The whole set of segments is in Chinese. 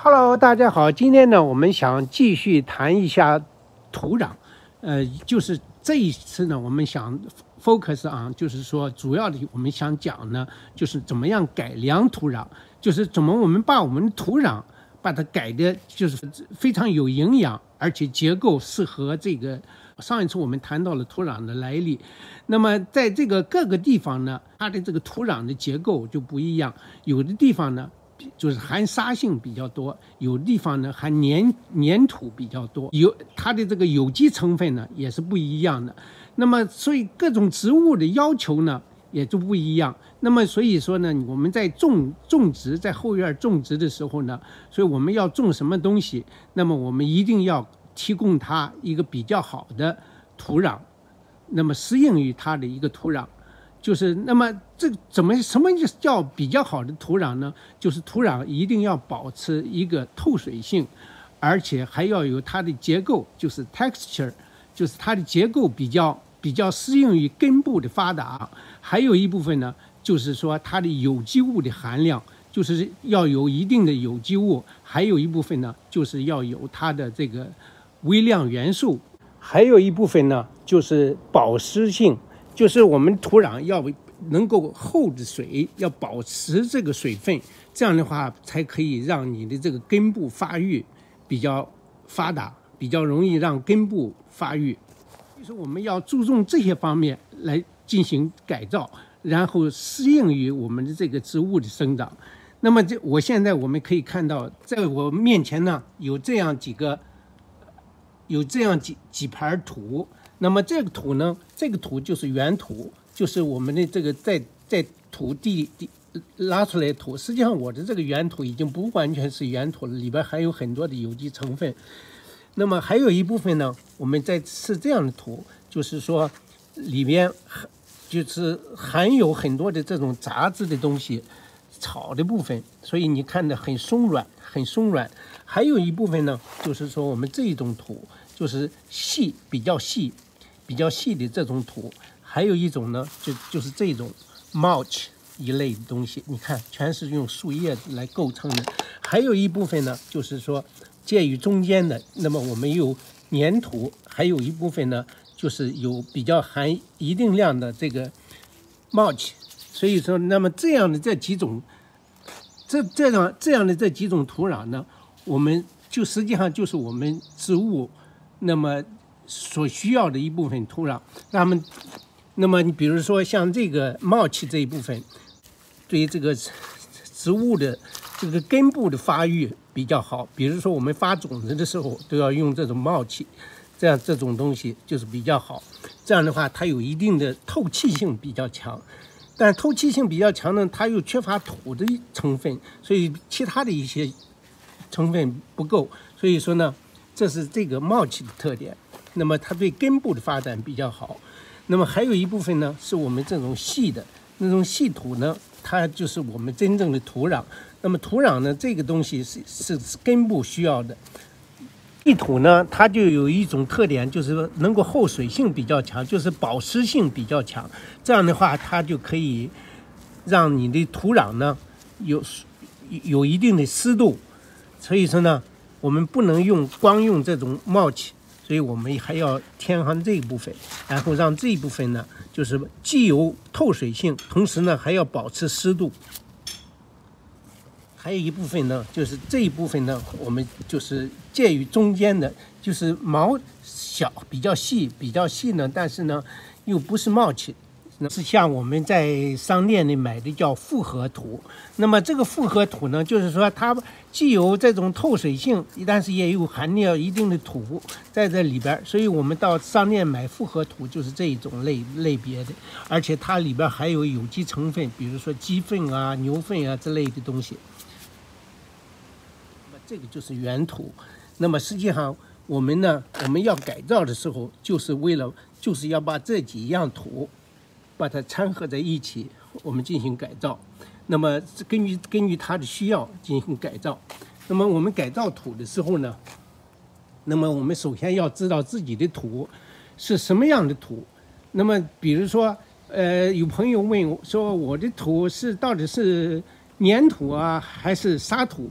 Hello， 大家好。今天呢，我们想继续谈一下土壤。就是这一次呢，我们想 focus on， 就是说主要的我们想讲呢，就是怎么样改良土壤，就是怎么我们把我们的土壤把它改的，就是非常有营养，而且结构适合这个。上一次我们谈到了土壤的来历，那么在这个各个地方呢，它的这个土壤的结构就不一样，有的地方呢。就是含沙性比较多，有地方呢含粘土比较多，它的这个有机成分呢也是不一样的。那么所以各种植物的要求呢也就不一样。那么所以说呢，我们在种植在后院种植的时候呢，所以我们要种什么东西，那么我们一定要提供它一个比较好的土壤，那么适应于它的一个土壤。就是那么这什么叫比较好的土壤呢？就是土壤一定要保持一个透水性，而且还要有它的结构，就是 texture， 就是它的结构比较适应于根部的发达。还有一部分呢，就是说它的有机物的含量，就是要有一定的有机物。还有一部分呢，就是要有它的这个微量元素。还有一部分呢，就是保湿性。就是我们土壤要能够hold水，要保持这个水分，这样的话才可以让你的这个根部发育比较发达，比较容易让根部发育。就是我们要注重这些方面来进行改造，然后适应于我们的这个植物的生长。那么现在我们可以看到，在我面前呢有这样几盘土。那么这个土呢，这个土就是原土，就是我们的这个在土地拉出来的土。实际上我的这个原土已经不完全是原土了，里边还有很多的有机成分。那么还有一部分呢，我们是这样的土，就是说里边就是含有很多的这种杂质的东西，草的部分，所以你看着很松软。还有一部分呢，就是说我们这种土就是比较细的这种土。还有一种呢，就是这种 mulch 一类的东西，你看全是用树叶来构成的。还有一部分呢，就是说介于中间的，那么我们有粘土，还有一部分呢，就是有比较含一定量的这个 mulch。所以说，那么这样的这几种土壤呢，我们就实际上就是我们植物那么所需要的一部分土壤。那么你比如说像这个mulch这一部分，对于这个植物的这个根部的发育比较好。比如说我们发种子的时候都要用这种mulch，这种东西就是比较好。这样的话，它有一定的透气性比较强。但透气性比较强呢，它又缺乏土的成分，所以其他的一些成分不够。所以说呢，这是这个mulch的特点。那么它对根部的发展比较好。那么还有一部分呢，是我们这种那种细土呢，它就是我们真正的土壤。那么土壤呢，这个东西是根部需要的。细土呢，它就有一种特点，就是能够后水性比较强，就是保湿性比较强。这样的话，它就可以让你的土壤呢有一定的湿度。所以说呢，我们不能光用这种mulch，所以我们还要添上这一部分，然后让这一部分呢，就是既有透水性，同时呢还要保持湿度。还有一部分呢，就是这一部分呢，我们就是介于中间的，就是毛小比较细呢，但是呢又不是mulch，是像我们在商店里买的叫复合土。那么这个复合土呢，就是说它既有这种透水性，但是也有含量一定的土在这里边，所以我们到商店买复合土就是这一种类别的，而且它里边还有有机成分，比如说鸡粪啊、牛粪啊之类的东西。这个就是原土。那么实际上我们要改造的时候，就是要把这几样土把它掺合在一起，我们进行改造。那么根据它的需要进行改造。那么我们改造土的时候呢，那么我们首先要知道自己的土是什么样的土。那么比如说有朋友问我说，我的土到底是粘土啊还是沙土？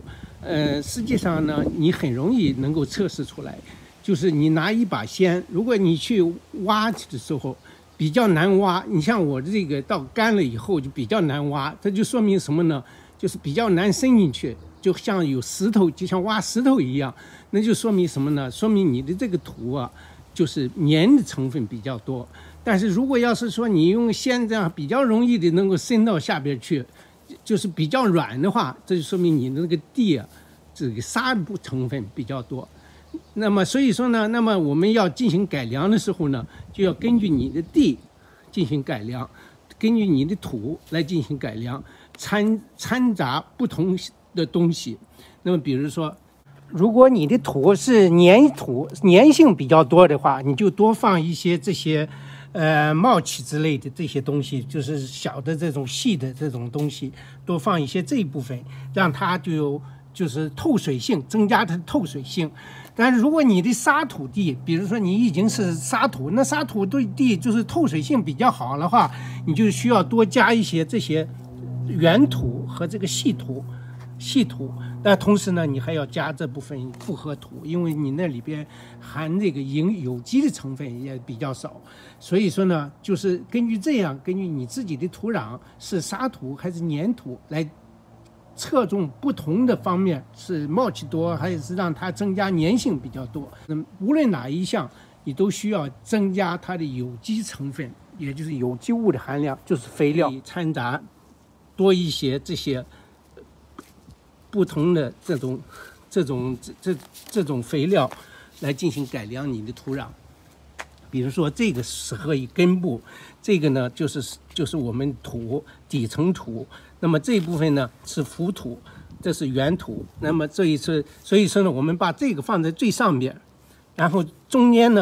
实际上呢，你很容易能够测试出来。就是你拿一把锨，如果你去挖的时候比较难挖，你像我这个到干了以后就比较难挖，这就说明什么呢？就是比较难伸进去，就像有石头，就像挖石头一样。那就说明什么呢？说明你的这个土啊，就是粘的成分比较多。但是如果要是说你用锨这样比较容易的能够伸到下边去，就是比较软的话，这就说明你的那个地啊，这个沙的成分比较多。那么所以说呢，那么我们要进行改良的时候呢，就要根据你的地进行改良，根据你的土来进行改良，掺杂不同的东西。那么比如说，如果你的土是粘土，粘性比较多的话，你就多放一些这些mulch之类的这些东西，就是小的这种细的这种东西，多放一些这一部分，让它就是透水性，增加它的透水性。但是如果你的沙土地，比如说你已经是沙土，那沙土地就是透水性比较好的话，你就需要多加一些这些原土和这个细土。但同时呢，你还要加这部分复合土，因为你那里边含这个有机的成分也比较少。所以说呢，就是根据你自己的土壤是沙土还是粘土来侧重不同的方面，是mulch多还是让它增加粘性比较多。那么无论哪一项，你都需要增加它的有机成分，也就是有机物的含量，就是肥料掺杂多一些这些不同的这种肥料来进行改良你的土壤。比如说这个适合于根部，这个呢就是我们底层土，那么这一部分呢是浮土，这是原土。那么所以说呢，我们把这个放在最上面，然后中间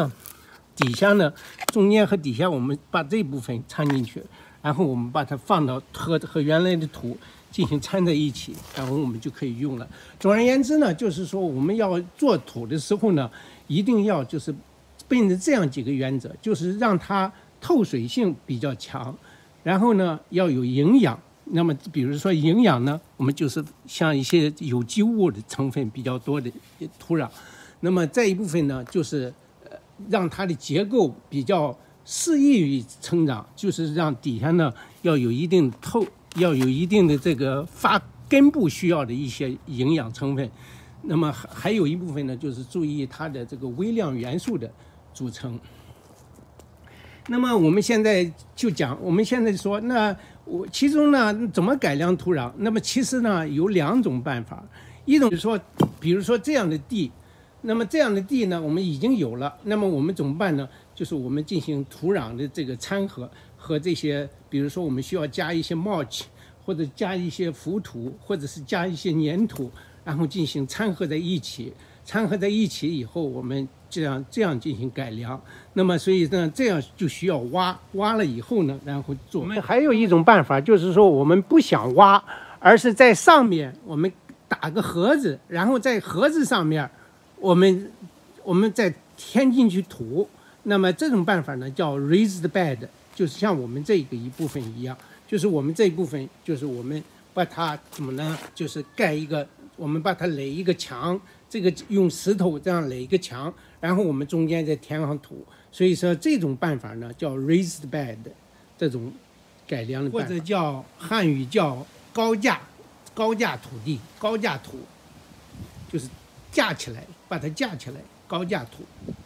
和底下我们把这部分掺进去，然后我们把它放到和原来的土进行掺在一起，然后我们就可以用了。总而言之呢，就是说我们要做土的时候呢，一定要就是奔着这样几个原则，就是让它透水性比较强，然后呢要有营养。那么比如说营养呢，我们就是像一些有机物的成分比较多的土壤。那么再一部分呢，就是让它的结构比较适宜于成长，就是让底下呢要有一定的这个发根部需要的一些营养成分。那么还有一部分呢，就是注意它的这个微量元素的组成。那么我们现在说，那其中呢怎么改良土壤？那么其实呢有两种办法，一种就是说，比如说这样的地，那么这样的地呢我们已经有了，那么我们怎么办呢？就是我们进行土壤的这个掺合和这些，比如说我们需要加一些 mulch， 或者加一些浮土，或者是加一些粘土，然后进行掺合在一起。掺合在一起以后，我们这样进行改良。那么所以呢，这样就需要挖了以后呢，然后做。我们还有一种办法，就是说我们不想挖，而是在上面我们打个盒子，然后在盒子上面我们再填进去土。那么这种办法呢叫 raised bed， 就是像我们这个一部分一样，就是我们这一部分就是我们把它怎么呢？就是我们把它垒一个墙，这个用石头这样垒一个墙，然后我们中间再填上土。所以说这种办法呢叫 raised bed， 这种改良的办法，或者叫汉语叫高架土地，高架土就是架起来，把它架起来，高架土。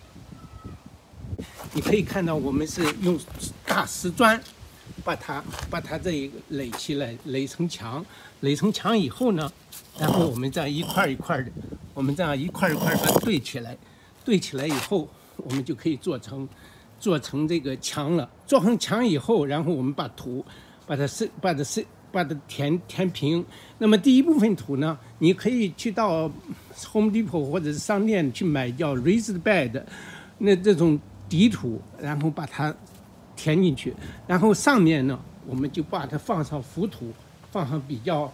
你可以看到我们是用大石砖把它这一个垒起来，垒成墙以后呢，然后我们这样一块一块的，我们这样一块一块把它对起来以后，我们就可以做成这个墙了。做成墙以后，然后我们把它填平。那么第一部分土呢，你可以去到 Home Depot 或者是商店去买叫 raised bed， 那这种底土，然后把它填进去，然后上面呢，我们就把它放上浮土，放上比较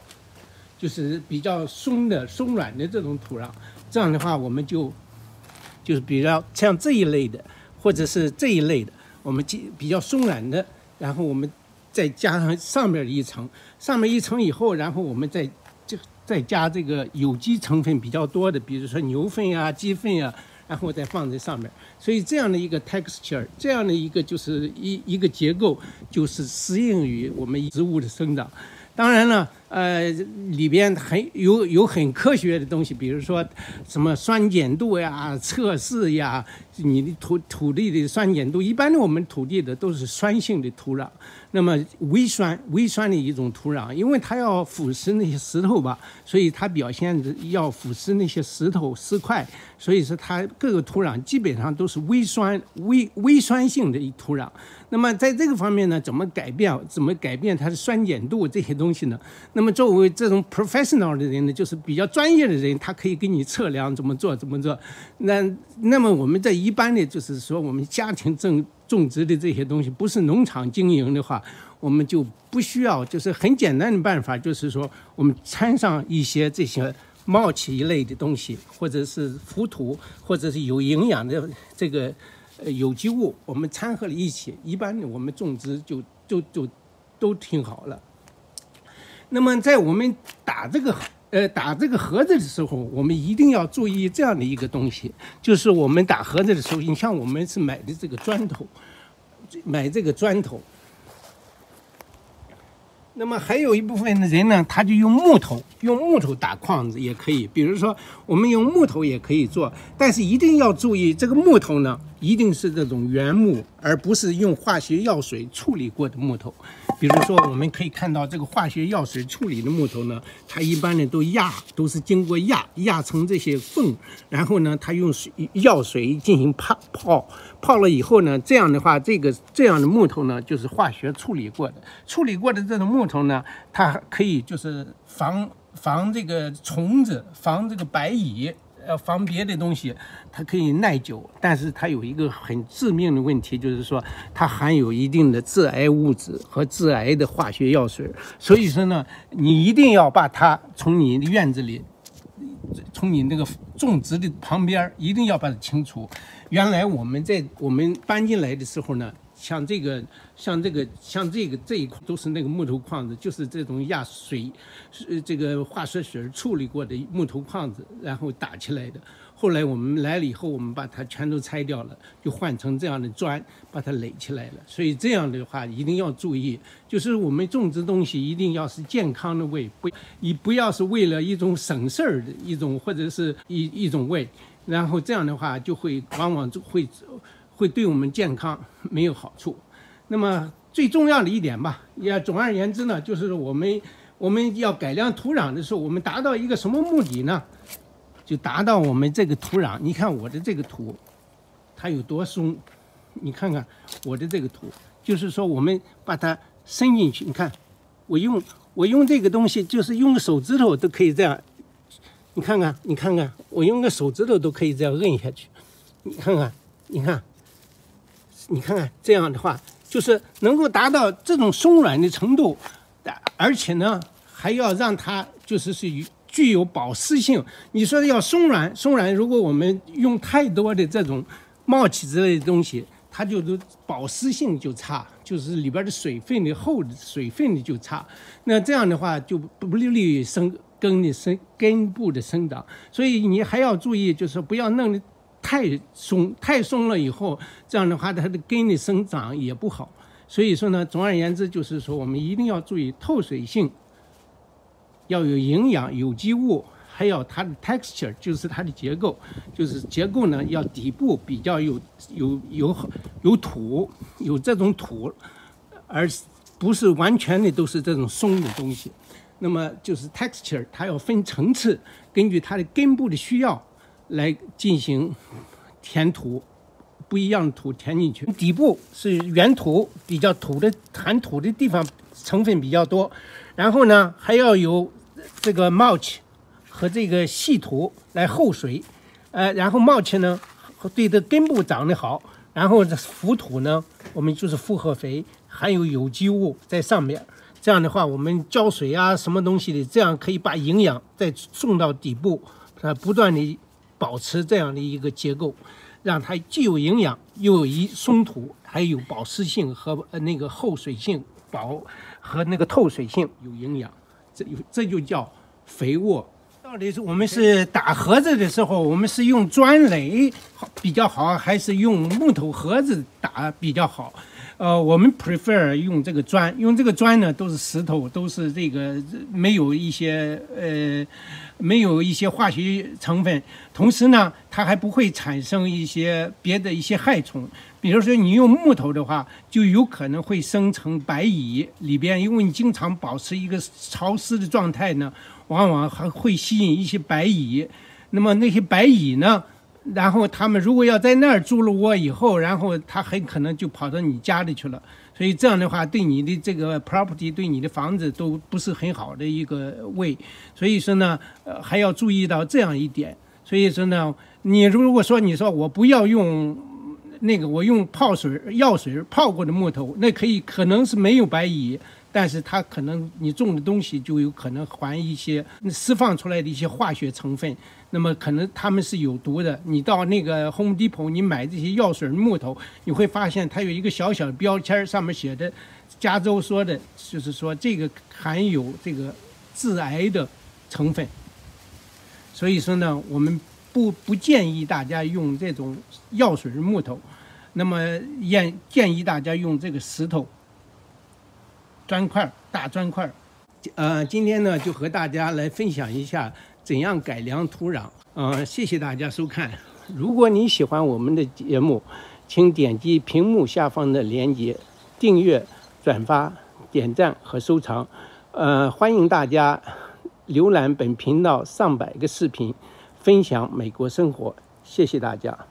松软的这种土壤。这样的话，我们就是比较像这一类的，或者是这一类的，我们比较松软的，然后我们再加上上面一层以后，然后我们再再加这个有机成分比较多的，比如说牛粪呀、鸡粪呀，然后再放在上面。所以这样的一个 texture， 这样的一个就是一个结构，就是适应于我们植物的生长。当然了，里边有很科学的东西，比如说什么酸碱度呀、测试呀，你的土地的酸碱度，一般的我们土地的都是酸性的土壤，那么微酸的一种土壤，因为它要腐蚀那些石头吧，所以它表现要腐蚀那些石块，所以说它各个土壤基本上都是微酸性的土壤。那么在这个方面呢，怎么改变它的酸碱度这些东西呢？那么作为这种 professional 的人呢，就是比较专业的人，他可以给你测量怎么做。那么我们在一般的就是说我们家庭种植的这些东西，不是农场经营的话，我们就不需要，就是很简单的办法，就是说我们掺上一些这些mulch一类的东西，或者是浮土，或者是有营养的这个有机物，我们掺和了一起，一般的我们种植就都挺好了。那么在我们打这个盒子的时候，我们一定要注意这样的一个东西，就是我们打盒子的时候，你像我们是买这个砖头。那么还有一部分的人呢，他就用木头打框子也可以，比如说我们用木头也可以做，但是一定要注意，这个木头呢一定是这种原木，而不是用化学药水处理过的木头。比如说我们可以看到这个化学药水处理的木头呢，它一般的都是经过压成这些缝，然后呢它用药水进行泡了以后呢，这样的话这样的木头呢就是化学处理过的这种木头呢，它可以就是防这个虫子，防这个白蚁，防别的东西，它可以耐久，但是它有一个很致命的问题，就是说它含有一定的致癌物质和致癌的化学药水，所以说呢，你一定要把它从你的院子里，从你那个种植的旁边一定要把它清除。原来我们搬进来的时候呢，像这一块都是那个木头框子，就是这种压水，这个化学水处理过的木头框子，然后打起来的。后来我们来了以后，我们把它全都拆掉了，就换成这样的砖，把它垒起来了。所以这样的话一定要注意，就是我们种植东西一定要是健康的味，不要是为了一种省事儿的一种或者是一种味，然后这样的话就往往会对我们健康没有好处。那么最重要的一点吧，总而言之呢，就是我们要改良土壤的时候，我们达到一个什么目的呢？就达到我们这个土壤，你看我的这个土，它有多松，你看看我的这个土，就是说我们把它伸进去，你看我用这个东西，就是用手指头都可以这样，你看看，我用个手指头都可以这样摁下去，你看看，这样的话就是能够达到这种松软的程度，而且呢还要让它就是具有保湿性。你说要松软，如果我们用太多的这种mulch之类的东西，它就是保湿性就差，就是里边的水分的就差。那这样的话就不利于根部的生长。所以你还要注意，就是不要弄得太松了以后，这样的话它的根的生长也不好。所以说呢，总而言之就是说，我们一定要注意透水性，要有营养、有机物，还有它的 texture， 就是它的结构，就是结构呢要底部比较有土，有这种土，而不是完全的都是这种松的东西。那么就是 texture， 它要分层次，根据它的根部的需要来进行填土，不一样的土填进去。底部是原土，比较含土的地方成分比较多，然后呢还要有这个 mulch 和这个细土来后水，然后 mulch 呢对的根部长得好，然后浮土呢我们就是复合肥，还有有机物在上面。这样的话，我们浇水啊什么东西的，这样可以把营养再送到底部，不断的保持这样的一个结构，让它既有营养，又有松土，还有保湿性和那个厚水性和那个透水性有营养，这就叫肥沃。到底是我们是打盒子的时候，我们是用砖垒比较好，还是用木头盒子打比较好？我们 prefer 用这个砖，用这个砖呢都是石头，都是这个没有一些化学成分，同时呢它还不会产生一些别的一些害虫。比如说你用木头的话，就有可能会生成白蚁，里边因为你经常保持一个潮湿的状态呢，往往还会吸引一些白蚁。那么那些白蚁呢，然后他们如果要在那儿筑了窝以后，然后它很可能就跑到你家里去了，所以这样的话对你的这个 property 对你的房子都不是很好的一个way。所以说呢还要注意到这样一点。所以说呢，你如果说你说我不要用那个，我用药水泡过的木头，那可能是没有白蚁，但是它可能你种的东西就有可能含一些释放出来的一些化学成分，那么可能它们是有毒的。你到那个 Home Depot 你买这些药水木头，你会发现它有一个小小的标签，上面写的加州说的就是说这个含有这个致癌的成分。所以说呢，我们不建议大家用这种药水木头，那么建议大家用这个石头砖块，大砖块。今天呢就和大家来分享一下怎样改良土壤。谢谢大家收看。如果你喜欢我们的节目，请点击屏幕下方的链接，订阅、转发、点赞和收藏。欢迎大家浏览本频道上百个视频，分享美国生活。谢谢大家。